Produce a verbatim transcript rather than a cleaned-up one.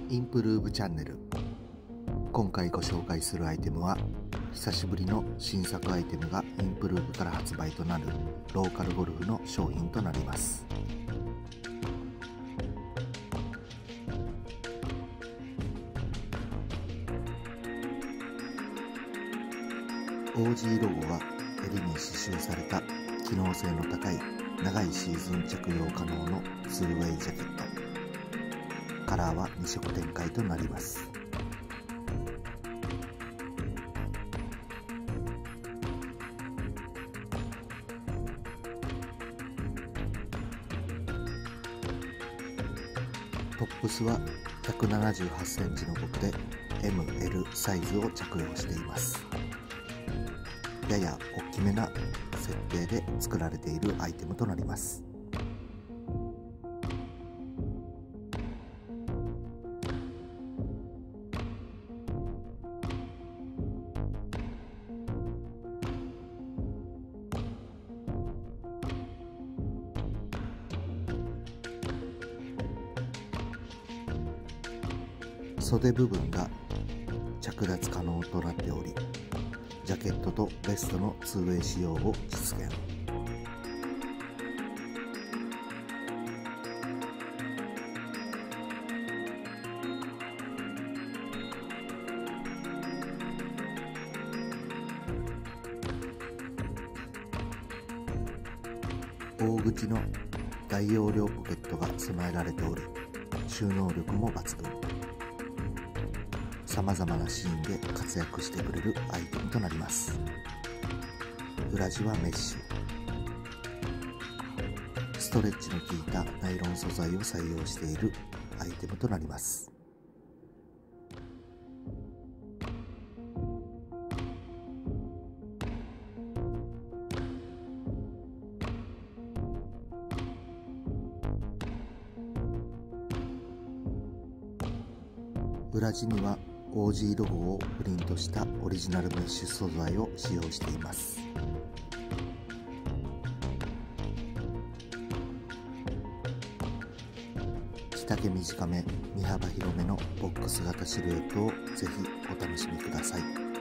インプルーブチャンネル。今回ご紹介するアイテムは久しぶりの新作アイテムがインプルーブから発売となるローカルゴルフの商品となります。オージー ロゴは襟に刺繍された機能性の高い長いシーズン着用可能のツーウェイジャケット。カラーはに色展開となります。トップスはひゃくななじゅうはちセンチの僕で エムエル サイズを着用しています。やや大きめな設定で作られているアイテムとなります。袖部分が着脱可能となっており、ジャケットとベストのツーウェイ仕様を実現。大口の大容量ポケットが備えられており、収納力も抜群。さまざまなシーンで活躍してくれるアイテムとなります。裏地はメッシュ、ストレッチの効いたナイロン素材を採用しているアイテムとなります。裏地にはオージー ロゴをプリントしたオリジナルメッシュ素材を使用しています。着丈短め、身幅広めのボックス型シルエットをぜひお楽しみください。